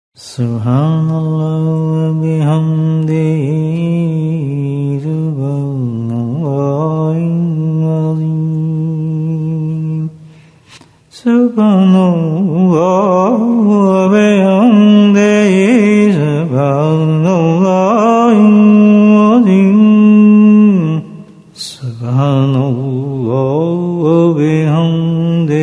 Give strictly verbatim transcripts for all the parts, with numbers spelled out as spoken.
سبحان اللہ و بحمدہ سبحان اللہ العظیم سبحان اللہ و بحمدہ سبحان اللہ العظیم سبحان اللہ و بحمدہ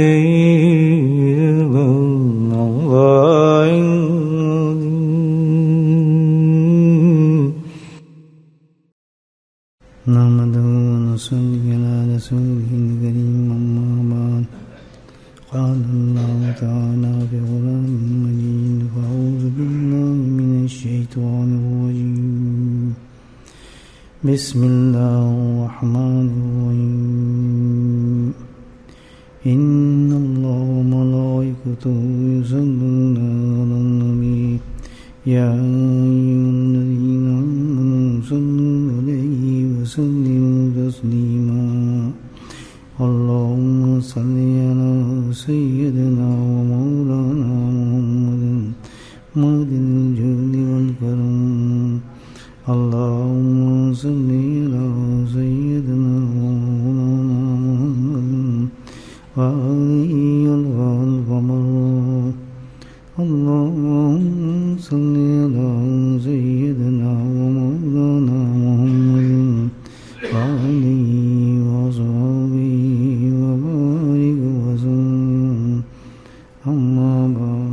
قال الله تعالى في قرآن مجيد فأعوذ بالله من الشيطان الرجيم بسم الله الرحمن الرحيم إن الله وملائكته يصلون على النبي يا أيها الذين آمنوا صلوا عليه وسلموا تسليما اللهم صل على سيدنا ومولانا محمد مهد الجود والكرم اللهم صل على سيدنا ومولانا محمد وآله القمر اللهم صل على سيدنا ومولانا محمد وآله وصحبه وبارك وسلم أما بعد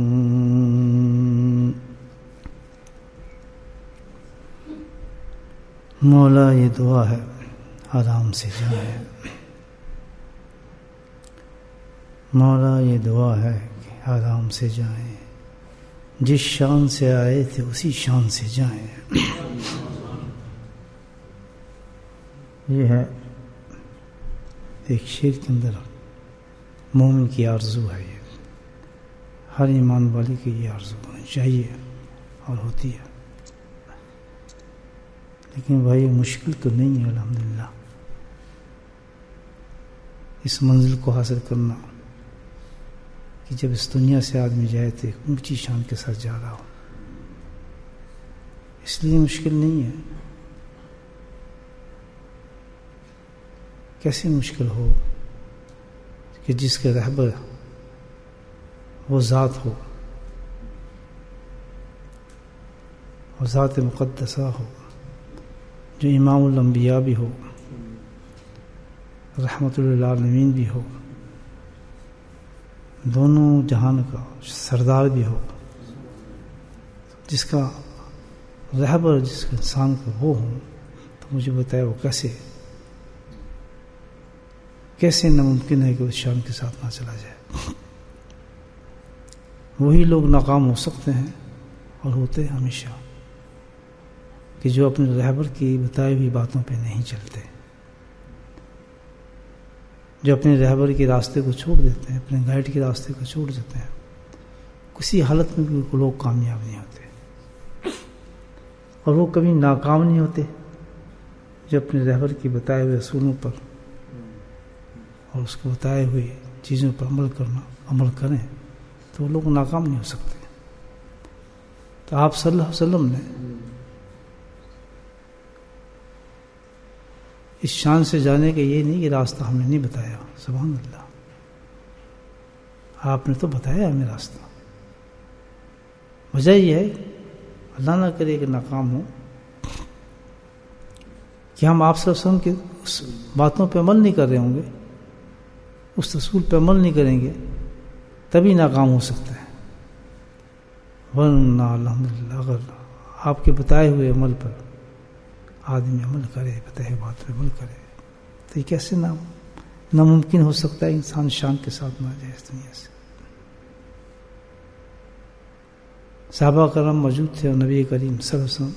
مولا یہ دعا ہے آرام سے جائیں مولا یہ دعا ہے کہ آرام سے جائیں جس شان سے آئے تھے اسی شان سے جائیں یہ ہے ایک شعر کے اندر مومن کی آرزو ہے یہ ہر ایمان والے کی یہ آرزو ہونی چاہیے اور ہوتی ہے لیکن بھائی مشکل تو نہیں ہے الحمدللہ اس منزل کو حاصل کرنا کہ جب اس دنیا سے آدمی جائے تو ایک اونچی شان کے ساتھ جا رہا ہو اس لیے مشکل نہیں ہے کیسے مشکل ہو کہ جس کے رہبر وہ ذات ہو اور ذات مقدسہ ہو جو امام الانبیاء بھی ہو رحمت للعالمین بھی ہو دونوں جہان کا سردار بھی ہو جس کا رہبر جس کا انسان کا وہ ہوں تو مجھے بتایا وہ کیسے کیسے ناممکن ہے کہ اس شان کے ساتھ نہ چلا جائے وہی لوگ ناکام ہو سکتے ہیں اور ہوتے ہیں ہمیشہ کہ جو اپنے رہبر کی بتائی ہوئی باتوں پہ نہیں چلتے جو اپنے رہبر کے راستے کو چھوڑ دیتے ہیں اپنے گائیڈ کے راستے کو چھوڑ دیتے ہیں کسی حالت میں بھی لوگ کامیاب نہیں ہوتے اور وہ کبھی ناکام نہیں ہوتے جو اپنے رہبر کی بتائے ہوئے اصولوں پر اور اس کو بتائے ہوئے چیزوں پر عمل کرنا عمل کریں تو وہ لوگ ناکام نہیں ہو سکتے تو آپ صلی اللہ علیہ وسلم نے اس شان سے جانے کا یہ نہیں کہ راستہ ہم نے نہیں بتایا سبحان اللہ آپ نے تو بتایا ہمیں راستہ وجہ یہ ہے اللہ نہ کرے کہ ناکام ہو کہ ہم آپ صلی اللہ علیہ وسلم کی اس باتوں پہ عمل نہیں کر رہے ہوں گے اس رسول پہ عمل نہیں کریں گے تبھی ناکام ہو سکتا ہے ورنہ الحمدللہ اگر آپ کے بتائے ہوئے عمل پر آدمی عمل کرے بتائے بات پہ عمل کرے تو یہ کیسے نہ ناممکن ہو سکتا ہے انسان شان کے ساتھ نہ جائے اس دنیا سے صحابہ کرام موجود تھے اور نبی کریم صلی اللہ علیہ وسلم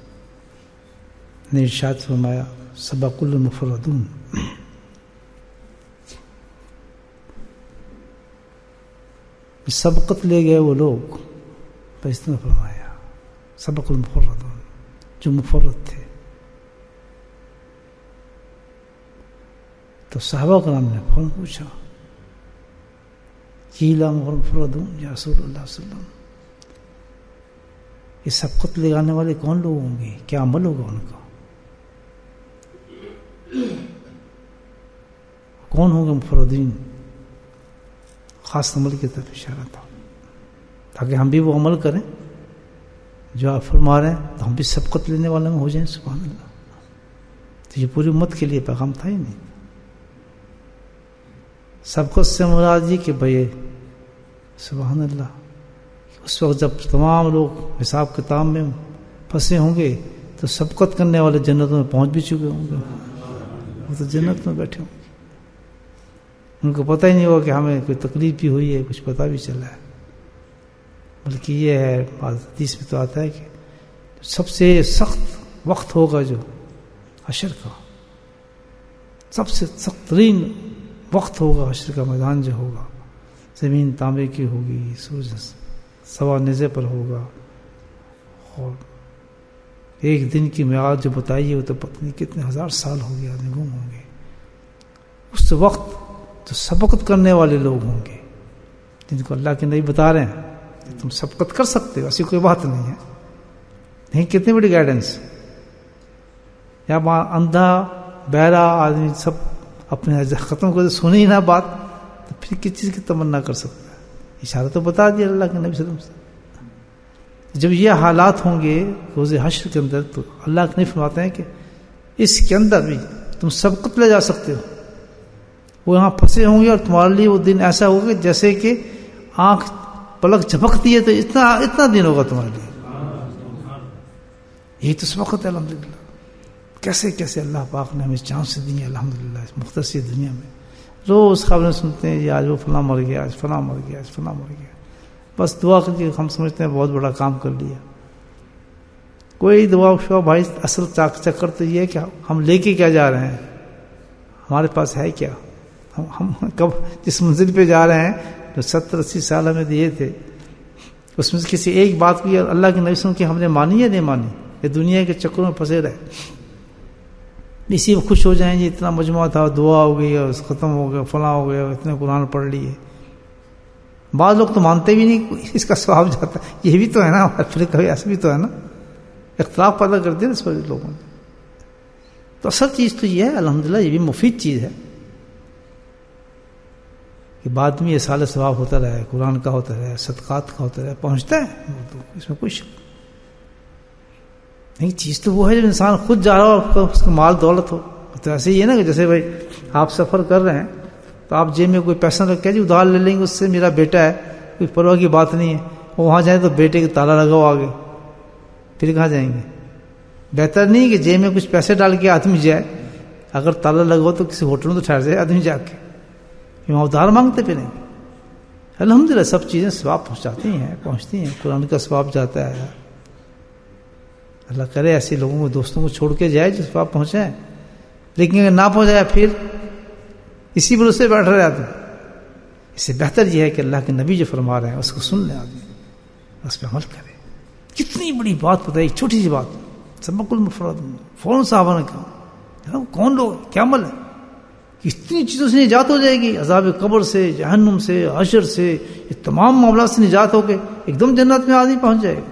نے ارشاد فرمایا سبق المفردون سبقت لے گئے وہ لوگ اس نے فرمایا سبق المفردون جو مفرد تھے تو صحابہ کرام نے فوراً پوچھا قیل مفردون یا رسول اللہ صلی اللہ علیہ وسلم یہ سبقت لگانے والے کون لوگ ہوں گے؟ کیا عمل ہوگا ان کا؟ کون ہوں گے مفردین؟ خاص عمل کی طرف اشارہ تھا تاکہ ہم بھی وہ عمل کریں جو آپ فرما رہے ہیں، تو ہم بھی سبقت لینے والے میں ہو جائیں. سبحان اللہ. تو یہ پوری امت کے لیے پیغام تھا ہی نہیں. سبقت سے مراد یہ کہ بھائی سبحان اللہ، اس وقت جب تمام لوگ حساب کتاب میں پھنسے ہوں گے تو سبقت کرنے والے جنتوں میں پہنچ بھی چکے ہوں گے. وہ تو جنت میں بیٹھے ہوں گے، ان کو پتہ ہی نہیں ہوگا کہ ہمیں کوئی تکلیف بھی ہوئی ہے، کچھ پتہ بھی چلا ہے. بلکہ یہ ہے، حدیث میں تو آتا ہے کہ سب سے سخت وقت ہوگا جو حشر کا، سب سے سخت ترین وقت ہوگا حشر کا میدان جو ہوگا. زمین تانبے کی ہوگی، سورج سوا نیزے پر ہوگا، اور ایک دن کی میعاد جو بتائی ہے وہ تو پتہ نہیں کتنے ہزار سال ہو گئے آدمی گم ہوں گے. اس وقت تو سبقت کرنے والے لوگ ہوں گے جن کو اللہ کے نبی بتا رہے ہیں کہ تم سبقت کر سکتے ہو، ایسی کوئی بات نہیں ہے. نہیں، کتنی بڑی گائیڈنس. یا اندھا بہرا آدمی سب اپنے ختم کر سنے ہی نہ بات، تو پھر کس چیز کی تمنا کر سکتا ہے؟ اشارہ تو بتا دیا اللہ کے نبی صلی اللہ علیہ وسلم سے. جب یہ حالات ہوں گے روز حشر کے اندر، تو اللہ کے نبی فرماتے ہیں کہ اس کے اندر بھی تم سبقت لے جا سکتے ہو. وہ یہاں پھنسے ہوں گے اور تمہارے لیے وہ دن ایسا ہوگا جیسے کہ آنکھ پلک جھپکتی ہے تو اتنا اتنا دن ہوگا تمہارے لیے. یہی تو سبقت ہے. الحمدللہ کیسے کیسے اللہ پاک نے ہمیں چانس دی ہے الحمدللہ اس مختصر دنیا میں. روز خبریں سنتے ہیں، یہ آج وہ فلاں مر گیا، آج فلاں مر گیا، آج فلاں مر گیا. بس دعا کر کے ہم سمجھتے ہیں بہت بڑا کام کر لیا. کوئی دعا شعا بھائی، اصل چاک چکر تو یہ ہے کہ ہم لے کے کیا جا رہے ہیں، ہمارے پاس ہے کیا. ہم ہم کب جس منزل پہ جا رہے ہیں جو ستر اسی سال ہمیں دیے تھے، اس میں سے کسی ایک بات کو اللہ کے نبی سن کے ہم نے مانی یا نہیں مانی؟ یہ دنیا کے چکروں میں پھنسے رہے، اسی میں خوش ہو جائیں جی اتنا مجموعہ تھا، دعا ہو گئی، ختم ہو گیا، فلاں ہو گیا، اتنے قرآن پڑھ لیے. بعض لوگ تو مانتے بھی نہیں اس کا ثواب جاتا ہے. یہ بھی تو ہے نا، پھر کبھی ایسا بھی تو ہے نا، اختلاف پیدا کر دیا اس پر لوگوں نے. تو اصل چیز تو یہ ہے الحمدللہ، یہ بھی مفید چیز ہے کہ بعد میں یہ سال ثواب ہوتا رہے، قرآن کا ہوتا رہے، صدقات کا ہوتا رہے، پہنچتا ہے اس میں کوئی شک نہیں. چیز تو وہ ہے جب انسان خود جا رہا ہو، اس کا مال دولت ہو. تو ایسے ہی ہے نا کہ جیسے بھائی آپ سفر کر رہے ہیں تو آپ جیب میں کوئی پیسہ رکھ کے جی ادھار لے لیں گے، اس سے میرا بیٹا ہے، کوئی پرواہ کی بات نہیں ہے. وہ وہاں جائیں تو بیٹے کے تالا لگاؤ آگے، پھر کہاں جائیں گے؟ بہتر نہیں کہ جیب میں کچھ پیسے ڈال کے آدمی جائے. اگر تالا لگاؤ تو کسی ہوٹل میں تو ٹھہر جائے آدمی جا کے، وہاں ادھار مانگتے پھریں گے. الحمدللہ سب چیزیں ثواب پہنچاتی ہیں، پہنچتی ہیں. قرآن کا ثواب جاتا ہے. اللہ کرے ایسے لوگوں کو، دوستوں کو چھوڑ کے جائے جو ثواب پہنچائے. لیکن اگر نہ پہنچایا پھر اسی بھروسے بیٹھ رہے آدمی. اس سے بہتر یہ ہے کہ اللہ کے نبی جو فرما رہے ہیں اس کو سن لیں آدمی، اس پہ عمل کرے. کتنی بڑی بات بتائی، ایک چھوٹی سی بات، سبق المفرد. فوراً صحابہ نے کہا کون لوگ، کیا عمل ہے، اتنی چیزوں سے نجات ہو جائے گی، عذاب قبر سے، جہنم سے، حشر سے، یہ تمام معاملات سے نجات ہو کے ایک دم جنت میں آدمی پہنچ جائے گا.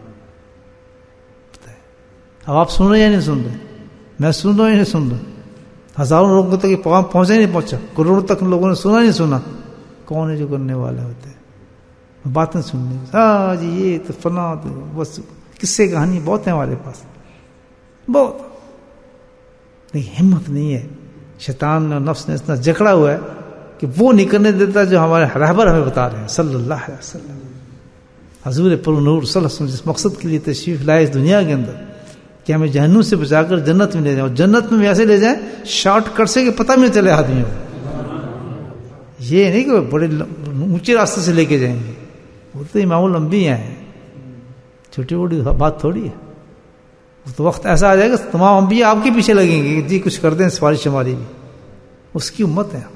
اب آپ سن رہے یا نہیں سن رہے؟ میں سن رہا ہوں یا نہیں سن رہا؟ ہزاروں لوگوں تک یہ پیغام پہنچا ہی نہیں پہنچا، کروڑوں تک لوگوں نے سنا نہیں سنا. کون ہے جو کرنے والے ہوتے ہیں باتیں سننے؟ ہاں جی یہ تو فلاں، بس قصے کہانی بہت ہیں ہمارے پاس، بہت. لیکن ہمت نہیں ہے. شیطان نے، نفس نے اتنا جکڑا ہوا ہے کہ وہ نہیں کرنے دیتا جو ہمارے رہبر ہمیں بتا رہے ہیں صلی اللہ علیہ وسلم. حضور پر نور صلی اللہ علیہ وسلم جس مقصد کے لیے تشریف لائے اس دنیا کے اندر کہ ہمیں جہنم سے بچا کر جنت میں لے جائیں، اور جنت میں ایسے لے جائیں شارٹ کٹ سے کہ پتہ بھی نہیں چلے آدمیوں کو. یہ نہیں کہ بڑے اونچے راستے سے لے کے جائیں گے، وہ تو امام الانبیاء ہیں، چھوٹی بڑی بات تھوڑی ہے. تو وقت ایسا آ جائے گا تمام انبیاء آپ کے پیچھے لگیں گے کہ جی کچھ کر دیں سفارش ہماری بھی. اس کی امت ہے.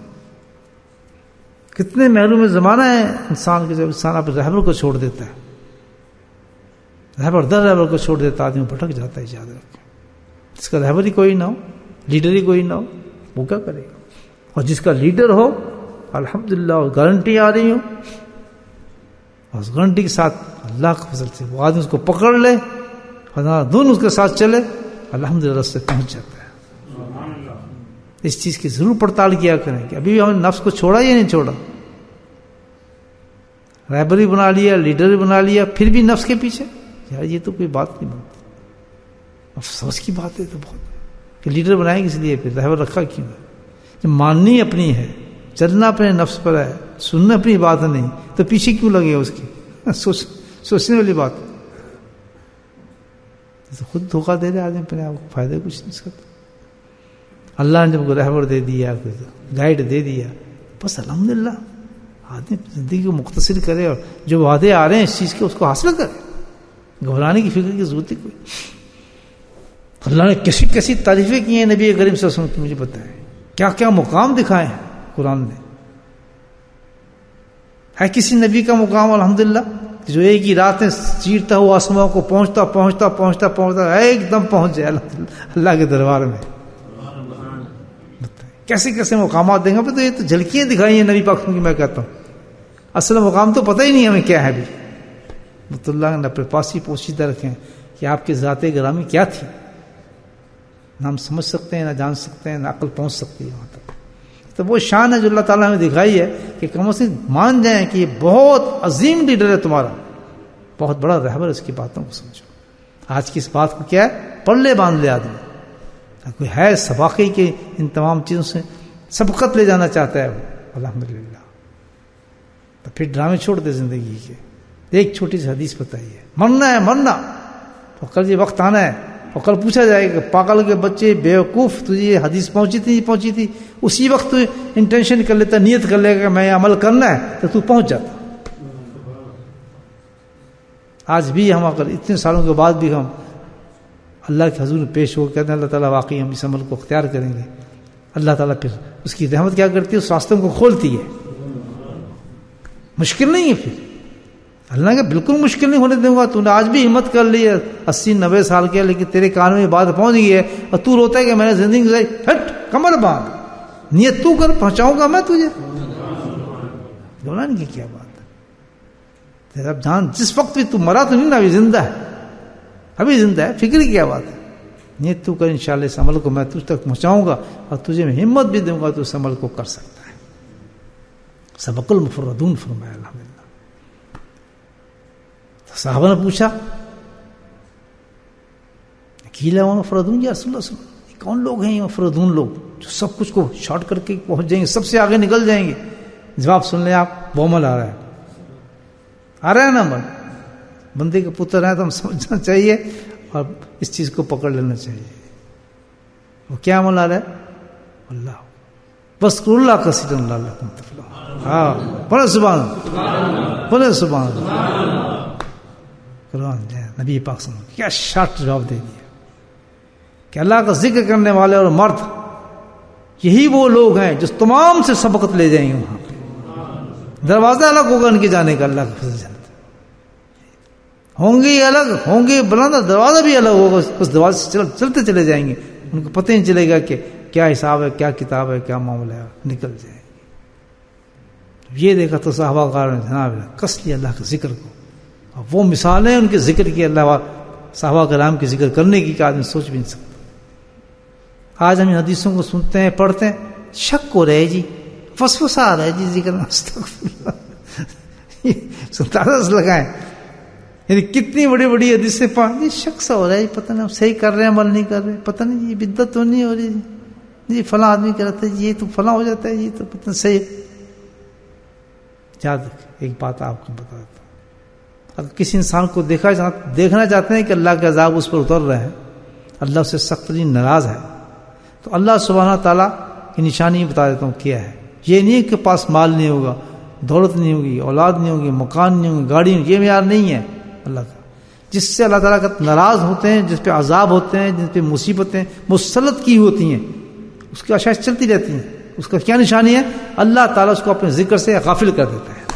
کتنے محروم زمانہ ہے انسان کے، جب انسان اپنے رہبر کو چھوڑ دیتا ہے، رہبر در رہبر کو چھوڑ دیتا، آدمی بھٹک جاتا ہے. یاد رکھیں، جس کا رہبر ہی کوئی نہ ہو، لیڈر ہی کوئی نہ ہو، وہ کیا کرے گا؟ اور جس کا لیڈر ہو الحمدللہ گارنٹی آ رہی ہو، بس گارنٹی کے ساتھ اللہ کے فضل سے وہ آدمی اس کو پکڑ لے اور دونوں اس کے ساتھ چلے الحمدللہ سے پہنچ جاتا ہے. اس چیز کی ضرور پڑتال کیا کریں کہ ابھی ہم نے نفس کو چھوڑا یا نہیں چھوڑا. رہبری بنا لیا, لیڈر بنا لیا, پھر بھی نفس کے پیچھے. یار یہ تو کوئی بات نہیں بنتی, افسوس کی بات ہے تو بہت کہ لیڈر بنائیں گے اس لیے پھر رہبر رکھا کیوں ہے. جب ماننی اپنی ہے, چلنا اپنے نفس پر ہے, سننا اپنی بات نہیں, تو پیچھے کیوں لگے اس کی؟ سوچ سوچنے والی بات ہے. تو خود دھوکہ دے رہے آدمی اپنے آپ کو, فائدہ کچھ نہیں سکتا. اللہ نے جب کو رہبر دے دیا, گائیڈ دے دیا, بس الحمدللہ آدمی زندگی کو مختصر کرے اور جو وعدے آ رہے ہیں اس چیز کے اس کو حاصل کرے. گھبرانے کی فکر کی ضرورت ہے کوئی. اللہ نے کیسی کیسی تعریفیں کی ہیں نبی کریم صلی اللہ علیہ وسلم کی, مجھے بتائیں کیا کیا مقام دکھائے ہیں قرآن نے. ہے کسی نبی کا مقام الحمدللہ جو ایک ہی رات میں چیرتا ہوا آسماں کو پہنچتا پہنچتا پہنچتا پہنچتا ایک دم پہنچ جائے اللہ کے دربار میں. کیسے کیسے مقامات دیں گے. تو یہ تو جھلکیاں دکھائی ہیں نبی پاک کی. میں کہتا ہوں اصل مقام تو پتہ ہی نہیں ہمیں کیا ہے. ابھی مت اللہ نے اپنے پاس ہی پوشیدہ رکھیں کہ آپ کی ذات گرامی کیا تھی. نہ ہم سمجھ سکتے ہیں, نہ جان سکتے ہیں, نہ عقل پہنچ سکتی ہے وہاں تک. تو وہ شان ہے جو اللہ تعالیٰ نے دکھائی ہے کہ کم از کم مان جائیں کہ یہ بہت عظیم لیڈر ہے تمہارا, بہت بڑا رہبر. اس کی باتوں کو سمجھو. آج کی اس بات کو کیا ہے, پلے باندھ لے آدمی. کوئی ہے سباقی کے ان تمام چیزوں سے سبقت لے جانا چاہتا ہے وہ, الحمدللہ. تو پھر ڈرامے چھوڑ دے زندگی کے. ایک چھوٹی سی حدیث بتائیے, مرنا ہے مرنا, تو کل یہ وقت آنا ہے اور کل پوچھا جائے گا پاگل کے بچے بیوقوف, تجھے یہ حدیث پہنچی تھی نہیں پہنچی تھی. اسی وقت تو انٹینشن کر لیتا, نیت کر لے گا میں عمل کرنا ہے, تو تو پہنچ جاتا. آج بھی ہم اگر اتنے سالوں کے بعد بھی ہم اللہ کے حضور میں پیش ہو کہتے ہیں اللہ تعالیٰ واقعی ہم اس عمل کو اختیار کریں گے, اللہ تعالیٰ پھر اس کی رحمت کیا کرتی ہے, اس راستوں کو کھولتی ہے. مشکل نہیں ہے پھر. اللہ کا بالکل مشکل نہیں ہونے دوں گا. تو نے آج بھی ہمت کر لی ہے, اسی نوے سال کے, لیکن تیرے کان میں بات پہنچ گئی ہے اور تو روتا ہے کہ میں نے زندگی گزاری. ہٹ کمر باندھ, نیت تو کر, پہنچاؤں گا میں تجھے. گھبرانے کی کیا بات ہے. تیرا جان جس وقت بھی تو مرا تو نہیں نا, ابھی زندہ ہے, ابھی زندہ ہے, فکر کی کیا بات ہے. نیت تو کر, انشاءاللہ اس عمل کو میں تجھ تک پہنچاؤں گا اور تجھے میں ہمت بھی دوں گا, تو اس عمل کو کر سکتا ہے. سبق المفردون فرمایا الحمدللہ. صحابہ نے پوچھا اکیلا وہ مفردون یا رسول اللہ صلی اللہ علیہ وسلم, کون لوگ ہیں یہ مفردون لوگ جو سب کچھ کو شارٹ کر کے پہنچ جائیں گے, سب سے آگے نکل جائیں گے. جواب سن لیں آپ, وہ عمل آ رہا ہے, آ رہا ہے نا عمل. بندے کے پتر ہیں تو ہم سمجھنا چاہیے اور اس چیز کو پکڑ لینا چاہیے. وہ کیا عمل آ رہا ہے, اللہ بس اللہ کا سیدن اللہ علیکم تفلحون. ہاں بڑے سبحان بڑے سبحان. نبی پاک صلی اللہ علیہ وسلم کیا شارٹ جواب دے دیا کہ اللہ کا ذکر کرنے والے اور مرد یہی وہ لوگ ہیں جو تمام سے سبقت لے جائیں گے. وہاں پہ دروازہ الگ ہوگا ان کے جانے کا, اللہ کا فضل جانتا. ہوں گے الگ, ہوں گے بلند, دروازہ بھی الگ ہوگا. اس دروازے سے چل, چلتے چلے جائیں گے. ان کو پتہ نہیں چلے گا کہ کیا حساب ہے, کیا کتاب ہے, کیا معاملہ ہے. نکل جائیں گے. یہ دیکھا تو صحابہ کار نے جناب کس لیا اللہ کے ذکر کو. وہ مثالیں ان کے ذکر کی, اللہ صحابہ کرام کے ذکر کرنے کی, کہ آدمی سوچ بھی نہیں سکتا. آج ہم ان حدیثوں کو سنتے ہیں, پڑھتے ہیں, شک ہو رہے جی, وسوسہ آ رہا ہے جی ذکر سنتاس لگائیں. یعنی کتنی بڑی بڑی حدیثیں پڑھ جی, شک سا ہو رہا ہے جی, پتہ نہیں ہم صحیح کر رہے ہیں عمل نہیں کر رہے, پتہ نہیں جی بدعت تو نہیں ہو رہی جی, فلاں آدمی کہتا ہے یہ تو فلاں ہو جاتا ہے, یہ تو پتہ نہیں صحیح. یاد ایک بات آپ کو بتا دیتا ہوں, اگر کسی انسان کو دیکھا دیکھنا چاہتے ہیں کہ اللہ کے عذاب اس پر اتر رہے ہیں, اللہ اس سے سخت ناراض ہے, تو اللہ سبحانہ تعالیٰ کی نشانی بتا دیتا ہوں کیا ہے. یہ نہیں کہ پاس مال نہیں ہوگا, دولت نہیں ہوگی, اولاد نہیں ہوگی, مکان نہیں ہوگی, گاڑی نہیں, یہ معیار نہیں ہے اللہ کا. جس سے اللہ تعالیٰ کا ناراض ہوتے ہیں, جس پہ عذاب ہوتے ہیں, جن پہ مصیبتیں مسلط کی ہوتی ہیں, اس کی آشائش چلتی رہتی ہیں. اس کا کیا نشانی ہے, اللہ تعالیٰ اس کو اپنے ذکر سے غافل کر دیتا ہے.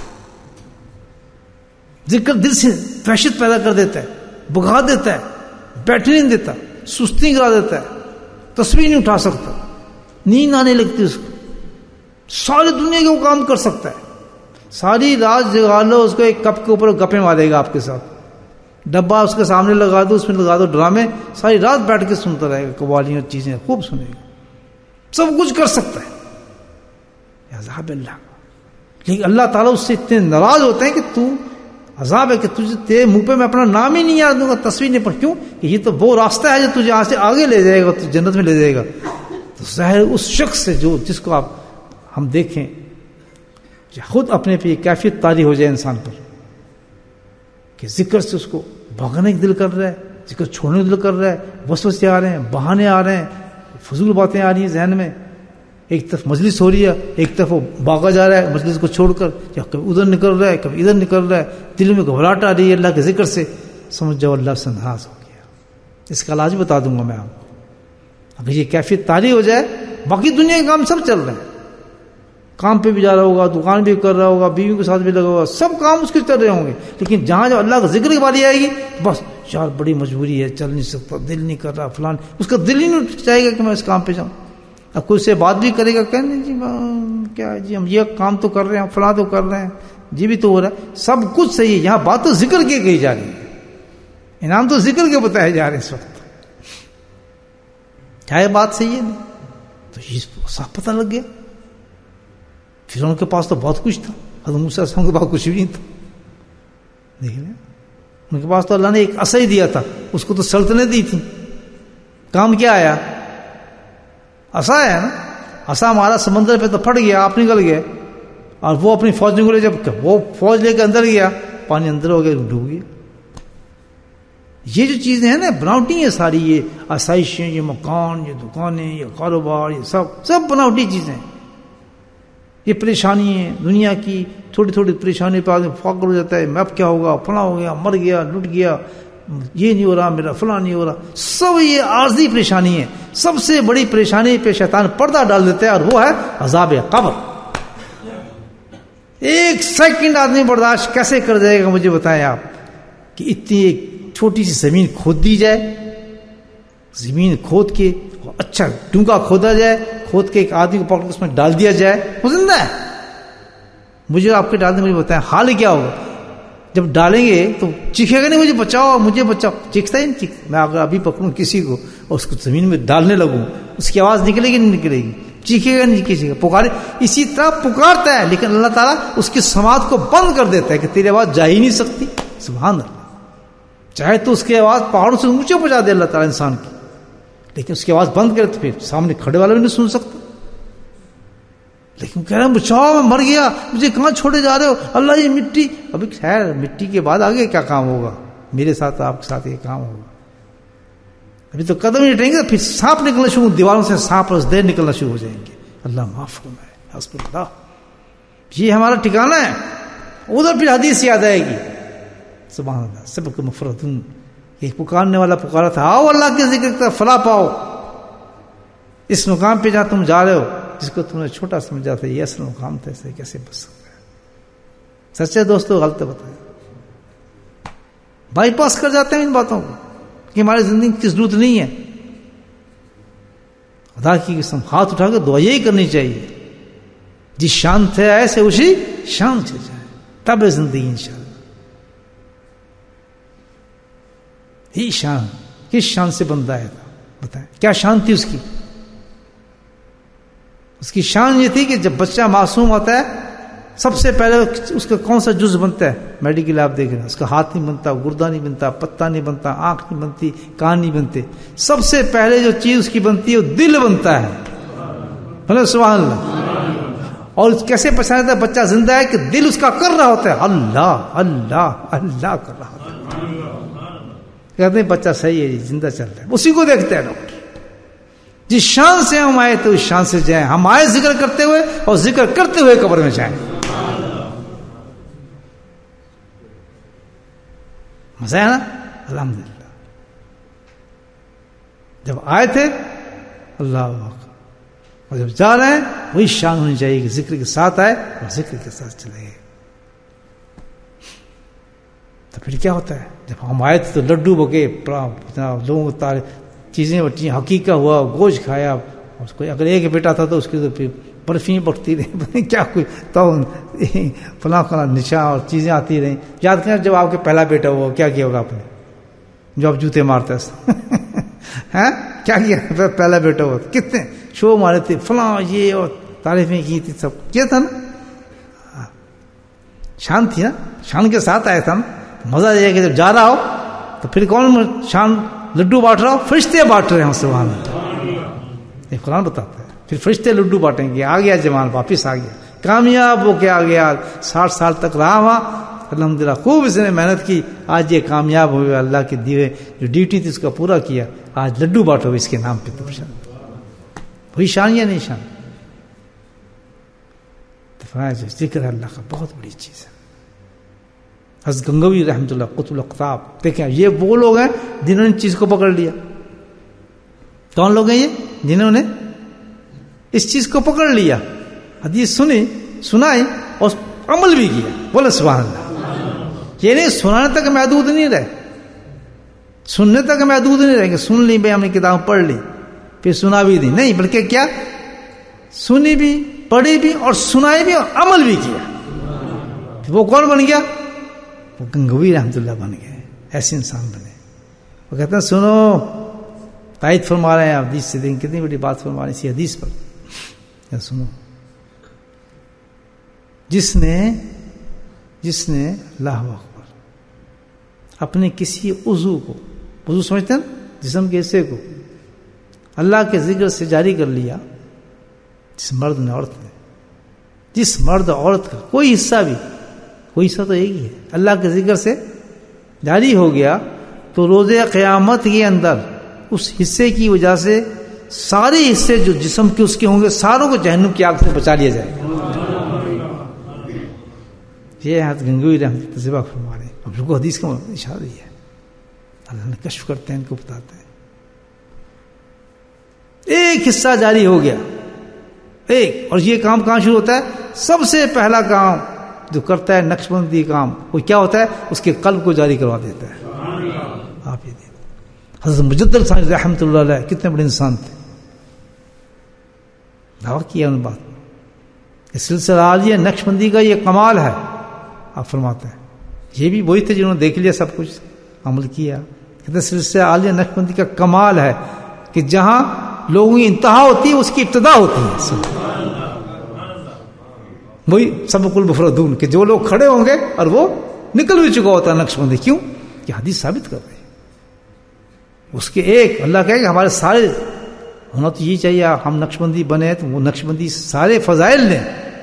ذکر دل سے وحشت پیدا کر دیتا ہے, بگا دیتا ہے, بیٹھنے نہیں دیتا, سستی کرا دیتا ہے, تسبیح نہیں اٹھا سکتا, نیند آنے لگتی اس کو, ساری دنیا کے وہ کام کر سکتا ہے, ساری رات جگا لو اس کو، ایک کپ کے اوپر گپیں مارے گا آپ کے ساتھ، ڈبہ اس کے سامنے لگا دو، اس میں لگا دو ڈرامے، ساری رات بیٹھ کے سنتا رہے گا، قوالیاں چیزیں خوب سنے گا، سب کچھ کر سکتا ہے عذاب اللہ۔ لیکن اللہ تعالیٰ اس سے اتنے ناراض ہوتے ہیں کہ تو عذاب ہے کہ تجھے تیرے منہ پہ میں اپنا نام ہی نہیں یاد دوں گا، تصویر نہیں پڑھ، کیوں کہ یہ تو وہ راستہ ہے جو تجھے یہاں سے آگے لے جائے گا، تو جنت میں لے جائے گا۔ تو ظاہر اس شخص سے جو جس کو آپ ہم دیکھیں خود اپنے پہ یہ کیفیت طاری ہو جائے انسان پر کہ ذکر سے اس کو بھاگنے کا دل کر رہا ہے، ذکر چھوڑنے کا دل کر رہا ہے، وسوسے آ رہے ہیں، بہانے آ رہے ہیں، فضول باتیں آ رہی ہیں ذہن میں، ایک طرف مجلس ہو رہی ہے، ایک طرف وہ بھاگا جا رہا ہے مجلس کو چھوڑ کر، یا کبھی ادھر نکل رہا ہے کبھی ادھر نکل رہا ہے، دل میں گھبراہٹ آ رہی ہے اللہ کے ذکر سے، سمجھ جاؤ اللہ سے ناراض ہو گیا۔ اس کا علاج بتا دوں گا میں آپ کو۔ اگر یہ کیفیت طاری ہو جائے، باقی دنیا کے کام سب چل رہے ہیں، کام پہ بھی جا رہا ہوگا، دکان بھی کر رہا ہوگا، بیوی کے ساتھ بھی لگا ہوگا، سب کام اس کے چل رہے ہوں گے، لیکن جہاں جب اللہ کا ذکر کی باری آئے گی بس یار بڑی مجبوری ہے، چل نہیں سکتا، دل نہیں کر رہا، فلان، اس کا دل ہی نہیں چاہے گا کہ میں اس کام پہ جاؤں۔ اب کوئی سے بات بھی کرے گا، کہنے جی کیا جی ہم یہ کام تو کر رہے ہیں، فلاں تو کر رہے ہیں، جی بھی تو ہو رہا ہے، سب کچھ صحیح ہے، یہاں بات تو ذکر کی کہی جا رہی ہے، انعام تو ذکر کے بتائے جا رہے ہیں اس وقت، کیا یہ بات صحیح ہے؟ نہیں تو یہ صاف پتہ لگ گیا۔ پھر ان کے پاس تو بہت کچھ تھا، حضرت موسیٰ علیہ السلام کے پاس کچھ بھی نہیں تھا، دیکھ لیں ان کے پاس تو اللہ نے ایک عصا ہی دیا تھا، اس کو تو سلطنت دی تھی، کام کیا آیا؟ عصا ہے نا، عصا ہمارا سمندر پہ تو پھٹ گیا، آپ نکل گئے، اور وہ اپنی فوج نکلے، جب وہ فوج لے کے اندر گیا، پانی اندر ہو گیا، ڈوب گیا۔ یہ جو چیزیں ہیں نا بناوٹی ہیں ساری، یہ آسائشیں، یہ مکان، یہ دکانیں، یہ کاروبار، یہ سب سب بناوٹی چیزیں، یہ پریشانی ہے دنیا کی، تھوڑی تھوڑی پریشانی پہ آدمی فاقر ہو جاتا ہے، میں اب کیا ہوگا، فلاں ہو گیا، مر گیا، لٹ گیا، یہ نہیں ہو رہا میرا، فلاں نہیں ہو رہا، سب یہ عارضی پریشانی ہے۔ سب سے بڑی پریشانی پہ شیطان پردہ ڈال دیتا ہے، اور وہ ہے عذاب قبر۔ ایک سیکنڈ آدمی برداشت کیسے کر جائے گا مجھے بتائیں آپ، کہ اتنی ایک چھوٹی سی زمین کھود دی جائے، زمین کھود کے اچھا ڈونگا کھودا جائے، کھود کے ایک آدمی کو پکڑ کے اس میں ڈال دیا جائے، وہ زندہ ہے، مجھے آپ کے ڈال دیں، مجھے بتائیں حال کیا ہوگا؟ جب ڈالیں گے تو چیخے گا نہیں مجھے بچاؤ مجھے بچاؤ، چیختا ہی نہیں چیخ۔ میں اگر ابھی پکڑوں کسی کو اور اس کو زمین میں ڈالنے لگوں، اس کی آواز نکلے گی نہیں نکلے گی، چیخے گا نہیں کسی کا، پکارے اسی طرح پکارتا ہے، لیکن اللہ تعالیٰ اس کی سماعت کو بند کر دیتا ہے کہ تیری آواز جا ہی نہیں سکتی۔ سبحان اللہ، چاہے تو اس کی آواز پہاڑوں سے اونچے پہنچا دے اللہ تعالیٰ انسان کی، لیکن اس کی آواز بند کرے تو پھر سامنے کھڑے والا بھی نہیں سن سکتا۔ لیکن کہہ رہے ہیں بچاؤ میں مر گیا، مجھے کہاں چھوڑے جا رہے ہو، اللہ یہ مٹی، ابھی خیر مٹی کے بعد آگے کیا کام ہوگا، میرے ساتھ آپ کے ساتھ یہ کام ہوگا، ابھی تو قدم ہی ہٹیں گے، پھر سانپ نکلنا شروع، دیواروں سے سانپ اور دیر نکلنا شروع ہو جائیں گے، اللہ معاف فرمائے، حسب اللہ۔ یہ ہمارا ٹھکانہ ہے، ادھر پھر حدیث یاد آئے گی، سبحان اللہ، سب کو مفرتون، ایک پکارنے والا پکارا تھا، آؤ اللہ کے ذکر کا فلاح پاؤ، اس مقام پہ جہاں تم جا رہے ہو، جس کو تم نے چھوٹا سمجھا تھا، یہ اصل مقام تھا، اسے کیسے بچ سکتا ہے؟ سچے دوستو غلط بتائیں، بائی پاس کر جاتے ہیں ان باتوں کو کہ ہماری زندگی کی ضرورت نہیں ہے۔ خدا کی قسم ہاتھ اٹھا کے دعا یہی کرنی چاہیے، جس شان سے آئے سے اسی شان سے جائے، تب ہے زندگی انشاءاللہ۔ ہی شان، کس شان سے بندہ ہے تھا بتائیں، کیا شان تھی اس کی؟ اس کی شان یہ تھی کہ جب بچہ معصوم ہوتا ہے سب سے پہلے اس کا کون سا جز بنتا ہے؟ میڈیکل آپ دیکھ رہے ہیں، اس کا ہاتھ نہیں بنتا، گردہ نہیں بنتا، پتہ نہیں بنتا، آنکھ نہیں بنتی، کان نہیں بنتے، سب سے پہلے جو چیز اس کی بنتی ہے وہ دل بنتا ہے، بولے سبحان اللہ۔ اور کیسے پہچانتا ہے بچہ زندہ ہے؟ کہ دل اس کا کر رہا ہوتا ہے اللہ اللہ اللہ کر رہا ہوتا ہے، کہتے ہیں بچہ صحیح ہے جی، زندہ چل رہا ہے، اسی کو دیکھتے ہیں ڈاکٹر۔ جس شان سے ہم آئے تو اس شان سے جائیں، ہم آئے ذکر کرتے ہوئے اور ذکر کرتے ہوئے قبر میں جائیں، مزہ ہے نا؟ الحمدللہ جب آئے تھے اللہ اکبر، اور جب جا رہے ہیں وہی شان ہونی چاہیے کہ ذکر کے ساتھ آئے اور ذکر کے ساتھ چلے گئے۔ تو پھر کیا ہوتا ہے؟ جب ہم آئے تھے تو لڈو بکے، لوگوں کو تارے چیزیں بٹی، حقیقہ ہوا، گوشت کھایا، اس کو اگر ایک بیٹا تھا تو اس کے تو پھر برفیں بٹتی رہیں کیا کوئی تو فلاں فلاں نشان اور چیزیں آتی رہیں. یاد کریں جب آپ کے پہلا بیٹا ہوا کیا کیا ہوگا آپ نے, جو آپ جوتے مارتے ہیں, کیا کیا پہلا بیٹا ہوا کتنے شو مارے تھے فلاں یہ اور تعریفیں کی تھی, سب کیا تھا نا, شان تھی نا, شان کے ساتھ آیا تھا نا. مزہ یہ ہے کہ جب جا رہا ہو تو پھر کون شان لڈو بانٹ رہا ہو, فرشتے بانٹ رہے ہیں سبحان اللہ. یہ قرآن بتاتا ہے پھر فرشتے لڈو بانٹیں گے. آ گیا جمال, واپس آ گیا, کامیاب ہو کے آ گیا, ساٹھ سال تک رہا وہاں الحمدللہ, خوب اس نے محنت کی, آج یہ کامیاب ہوئے, اللہ کے دیے جو ڈیوٹی تھی اس کا پورا کیا, آج لڈو بانٹو اس کے نام پہ. تو وہی شان یا نہیں شان؟ جو ذکر ہے اللہ کا بہت بڑی چیز ہے. حضرت گنگوی رحمۃ اللہ قطب الاقطاب, دیکھیں یہ وہ لوگ ہیں جنہوں نے چیز کو پکڑ لیا. کون لوگ ہیں یہ جنہوں نے اس چیز کو پکڑ لیا, حدیث سنی سنائی اور عمل بھی کیا. بولے سبحان اللہ. یہ نہیں سنانے تک محدود نہیں رہے, سننے تک محدود نہیں رہے کہ سن لی بھائی ہم نے کتاب پڑھ لی پھر سنا بھی دی, نہیں بلکہ کیا سنی بھی, پڑھی بھی اور سنائی بھی اور عمل بھی کیا. وہ کون بن گیا؟ وہ گنگوی رحمۃ اللہ بن گئے. ایسے انسان بنے. وہ کہتے ہیں سنو, تائید فرما رہے ہیں آپ حدیث سے, دیکھیں کتنی بڑی بات فرما رہے ہیں اسی حدیث پر. یا سنو, جس نے جس نے اللہ اکبر اپنے کسی عضو کو, عضو سمجھتے ہیں جسم کے حصے کو, اللہ کے ذکر سے جاری کر لیا, جس مرد نے عورت نے, جس مرد عورت کا کوئی حصہ بھی, کوئی حصہ تو ایک ہی ہے, اللہ کے ذکر سے جاری ہو گیا, تو روز قیامت کے اندر اس حصے کی وجہ سے سارے حصے جو جسم کے اس کے ہوں گے ساروں کو جہنم کی آگ سے بچا لیا جائے گا. یہ حضرت گنگوی رحمۃ اللہ فرما رہے ہیں. اب جو حدیث کا اشارہ ہی ہے, اللہ نے کشف کرتے ہیں, ان کو بتاتے ہیں. ایک حصہ جاری ہو گیا, ایک, اور یہ کام کہاں شروع ہوتا ہے؟ سب سے پہلا کام جو کرتا ہے نقش بندی کام, وہ کیا ہوتا ہے؟ اس کے قلب کو جاری کروا دیتا ہے. آپ یہ دیکھیں حضرت مجدد صاحب رحمۃ اللہ علیہ کتنے بڑے انسان تھے, دعویٰ کیا ان بات میں. سلسلہ عالیہ نقش بندی کا یہ کمال ہے. آپ فرماتے ہیں یہ بھی وہی تھے جنہوں نے دیکھ لیا سب کچھ, عمل کیا. کہتے سلسلہ عالیہ نقش بندی کا کمال ہے کہ جہاں لوگوں کی انتہا ہوتی ہے اس کی ابتدا ہوتی ہے. وہی سبق المفردون کہ جو لوگ کھڑے ہوں گے اور وہ نکل بھی چکا ہوتا ہے نقش بندی. کیوں؟ کہ حدیث ثابت کر رہے ہیں اس کے ایک. اللہ کہے کہ ہمارے سارے ہونا تو یہی چاہیے ہم نقش بندی بنے تو وہ نقش بندی سارے فضائل لیں,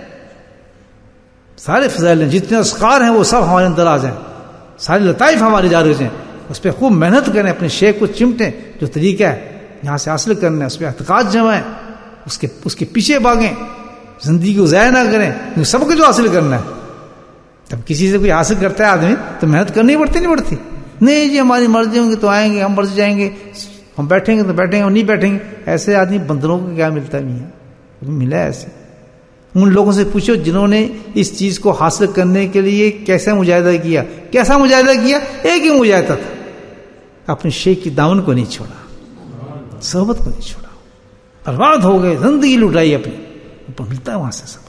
سارے فضائل لیں, جتنے اسقار ہیں وہ سب ہمارے اندر آ جائیں, سارے لطائف ہمارے جاری ہو جائیں. اس پہ خوب محنت کریں, اپنے شیخ کو چمٹیں, جو طریقہ ہے یہاں سے حاصل کرنا ہے اس پہ اعتقاد جمائیں, اس کے اس کے پیچھے بھاگیں, زندگی کو ضائع نہ کریں. سب کو جو حاصل کرنا ہے, جب کسی سے کوئی حاصل کرتا ہے آدمی تو محنت کرنی پڑتی نہیں پڑتی؟ نہیں جی ہماری مرضی ہوں گی تو آئیں گے, ہم مرضی جائیں گے, ہم بیٹھیں گے تو بیٹھیں گے, ہم نہیں بیٹھیں گے. ایسے آدمی بندروں کو کیا ملتا ہے میاں؟ ملا ہے ایسے. ان لوگوں سے پوچھو جنہوں نے اس چیز کو حاصل کرنے کے لیے کیسا مجاہدہ کیا. کیسا مجاہدہ کیا؟ ایک ہی مجاہدہ تھا, اپنے شیخ کی دامن کو نہیں چھوڑا, صحبت کو نہیں چھوڑا, برباد ہو گئے, زندگی لٹائی اپنی, اوپر ملتا ہے وہاں سے سب.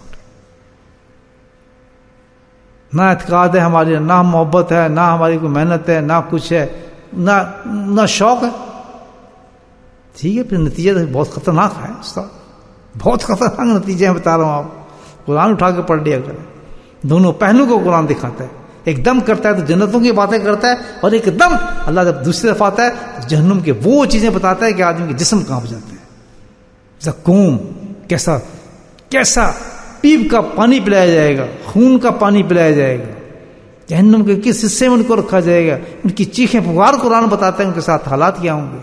نہ اعتقاد ہے ہماری, نہ محبت ہے, نہ ہماری کوئی محنت ہے, نہ کچھ ہے, نہ نہ شوق ہے. ٹھیک ہے, پھر نتیجہ بہت خطرناک ہے استاد, بہت خطرناک نتیجے ہیں بتا رہا ہوں آپ. قرآن اٹھا کے پڑھ لیا کریں, دونوں پہلو کو قرآن دکھاتا ہے. ایک دم کرتا ہے تو جنتوں کی باتیں کرتا ہے, اور ایک دم اللہ جب دوسری طرف آتا ہے تو جہنم کے وہ چیزیں بتاتا ہے کہ آدمی کے جسم کہاں ہو جاتے ہیں. زکوم کیسا کیسا پیپ کا پانی پلایا جائے گا, خون کا پانی پلایا جائے گا, جہنم کے کس حصے میں ان کو رکھا جائے گا, ان کی چیخیں پکار قرآن بتاتا ہے ان کے ساتھ حالات کیا ہوں گے.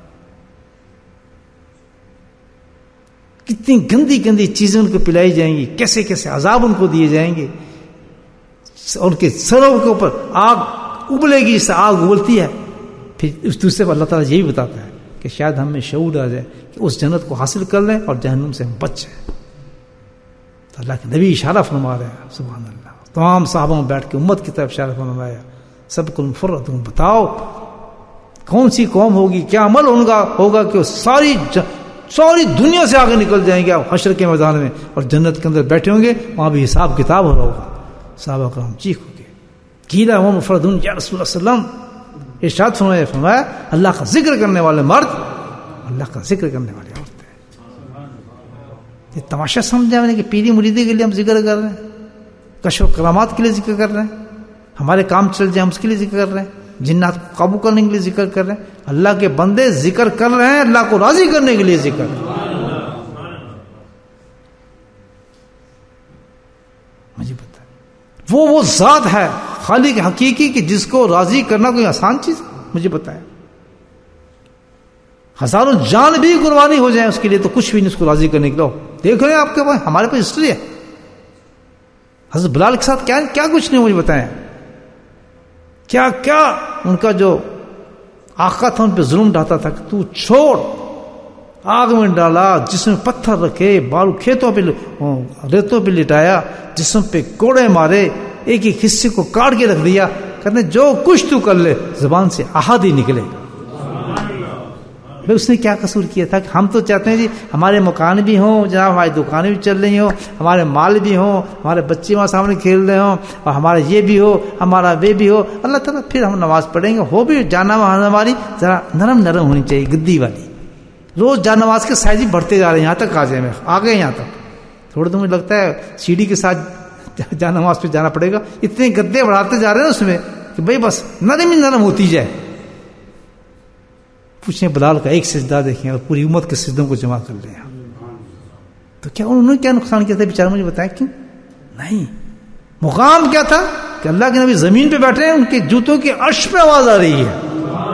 کتنی گندی گندی چیزیں ان کو پلائی جائیں گی, کیسے کیسے عذاب ان کو دیے جائیں گے, ان کے سروں کے اوپر آگ ابلے گی, اس سے آگ ابلتی ہے. پھر اس دوسرے پر اللہ تعالیٰ یہی بتاتا ہے کہ شاید ہم میں شعور آ جائے کہ اس جنت کو حاصل کر لیں اور جہنم سے ہم بچ جائیں. تو اللہ کے نبی اشارہ فرما رہے ہیں, سبحان اللہ. تمام صحابوں میں بیٹھ کے امت کی طرف اشارہ فرمایا, سب کو مفرد تم بتاؤ کون سی قوم ہوگی, کیا عمل ہوگا ہوگا کہ ساری ساری دنیا سے آگے نکل جائیں گے آپ حشر کے میدان میں، اور جنت کے اندر بیٹھے ہوں گے، وہاں بھی حساب کتاب ہو رہا ہوگا. صحابہ کرام چیخ ہو گئے، قیل ہم مفردون یا رسول اللہ صلی اللہ علیہ وسلم، ارشاد فرمایا فرمایا اللہ کا ذکر کرنے والے مرد، اللہ کا ذکر کرنے والے عورتیں. یہ تماشا سمجھا میں نے کہ پیری مریدی کے لیے ہم ذکر کر رہے ہیں، کشف و کرامات کے لیے ذکر کر رہے ہیں، ہمارے کام چل جائیں ہم اس کے لیے ذکر کر رہے ہیں، جنات کو قابو کرنے کے لیے ذکر کر رہے ہیں. اللہ کے بندے ذکر کر رہے ہیں اللہ کو راضی کرنے کے لیے ذکر. مجھے پتا ہے وہ وہ ذات ہے خالق حقیقی کہ جس کو راضی کرنا کوئی آسان چیز ہے. مجھے پتا ہے ہزاروں جان بھی قربانی ہو جائیں اس کے لیے تو کچھ بھی نہیں اس کو راضی کرنے کے لیے. دیکھ رہے ہیں آپ کے پاس ہمارے پاس ہسٹری ہے. حضرت بلال کے ساتھ کیا کیا کچھ نہیں مجھے بتائیں، کیا کیا ان کا جو آقا تھا ان پہ ظلم ڈھاتا تھا کہ تو چھوڑ، آگ میں ڈالا، جسم میں پتھر رکھے، بالو کھیتوں پہ ریتوں پہ لٹایا، جسم پہ کوڑے مارے، ایک ایک حصے کو کاٹ کے رکھ دیا، کہتے جو کچھ تو کر لے زبان سے احد ہی نکلے. بھائی اس نے کیا قصور کیا تھا کہ ہم تو چاہتے ہیں جی ہمارے مکان بھی ہوں جناب، ہماری دکانیں بھی چل رہی ہوں، ہمارے مال بھی ہوں، ہمارے بچے وہاں سامنے کھیل رہے ہوں، اور ہمارا یہ بھی ہو، ہمارا وہ بھی ہو. اللہ تعالیٰ پھر ہم نماز پڑھیں گے، ہو بھی جانا ہماری ذرا نرم نرم ہونی چاہیے، گدی والی. روز جان نماز کے سائز ہی بڑھتے جا رہے ہیں، یہاں تک آ جائیں آ گئے یہاں تک. تھوڑا تو مجھے لگتا ہے سیڑھی کے ساتھ جان نماز پہ جانا پڑے گا. اتنے گدے بڑھاتے جا رہے ہیں اس میں کہ بھائی بس نرم ہی نرم ہوتی جائے. پوچھیں بلال کا ایک سجدہ دیکھیں اور پوری امت کے سجدوں کو جمع کر لیں تو کیا انہوں نے کیا نقصان کیا تھا بیچارے؟ مجھے بتائیں کیوں نہیں. مقام کیا تھا کہ اللہ کے نبی زمین پہ بیٹھے ہیں، ان کے جوتوں کی عرش پہ آواز آ رہی ہے.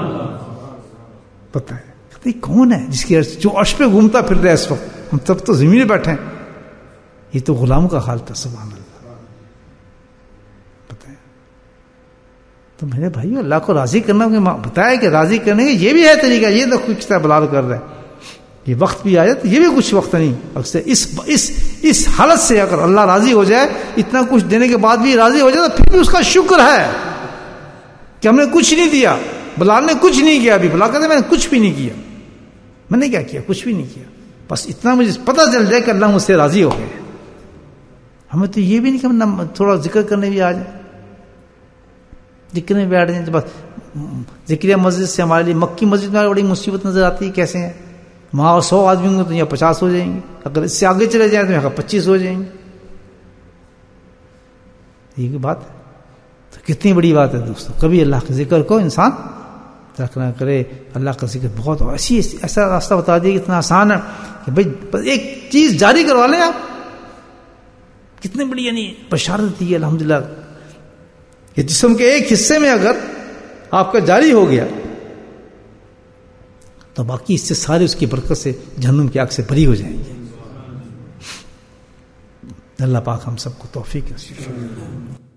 پتہ ہے کہتے کون ہے جس کی عرش جو عرش پہ گھومتا پھر رہا ہے اس وقت؟ ہم تب تو زمین پہ بیٹھے ہیں. یہ تو غلام کا حال تھا. سبحان اللہ. تو میرے بھائی اللہ کو راضی کرنا بتایا کہ راضی کرنے کا یہ بھی ہے طریقہ. یہ تو کچھ بلال کر رہا ہے، یہ وقت بھی آیا تو یہ بھی کچھ وقت نہیں. اکثر اس اس اس حالت سے اگر اللہ راضی ہو جائے، اتنا کچھ دینے کے بعد بھی راضی ہو جائے، تو پھر بھی اس کا شکر ہے کہ ہم نے کچھ نہیں دیا. بلال نے کچھ نہیں کیا. ابھی بلال کہتے ہیں میں نے کچھ بھی نہیں کیا. میں نے کیا کیا؟ کچھ بھی نہیں کیا. بس اتنا مجھے پتہ چل جائے کہ اللہ مجھ سے راضی ہو گئے. ہمیں تو یہ بھی نہیں کہ ہم تھوڑا ذکر کرنے بھی آ جائیں، ذکر میں بیٹھ جائیں. بس ذکر مسجد سے ہمارے لیے مکی مسجد میں بڑی مصیبت نظر آتی ہے. کیسے ہیں وہاں سو آدمی ہوں گے تو یہاں پچاس ہو جائیں گے، اگر اس سے آگے چلے جائیں تو یہاں پچیس ہو جائیں گے. یہ بات ہے تو کتنی بڑی بات ہے دوستوں. کبھی اللہ کے ذکر کو انسان ترک نہ کرے. اللہ کا ذکر بہت ایسی ایسا راستہ بتا دیا کہ اتنا آسان ہے کہ بھائی ایک چیز جاری کروا لیں آپ. کتنی بڑی یعنی بشارت دی ہے الحمدللہ کہ جسم کے ایک حصے میں اگر آپ کا جاری ہو گیا تو باقی اس سے سارے اس کی برکت سے جہنم کی آگ سے بری ہو جائیں گے. اللہ پاک ہم سب کو توفیق نصیب فرمائے.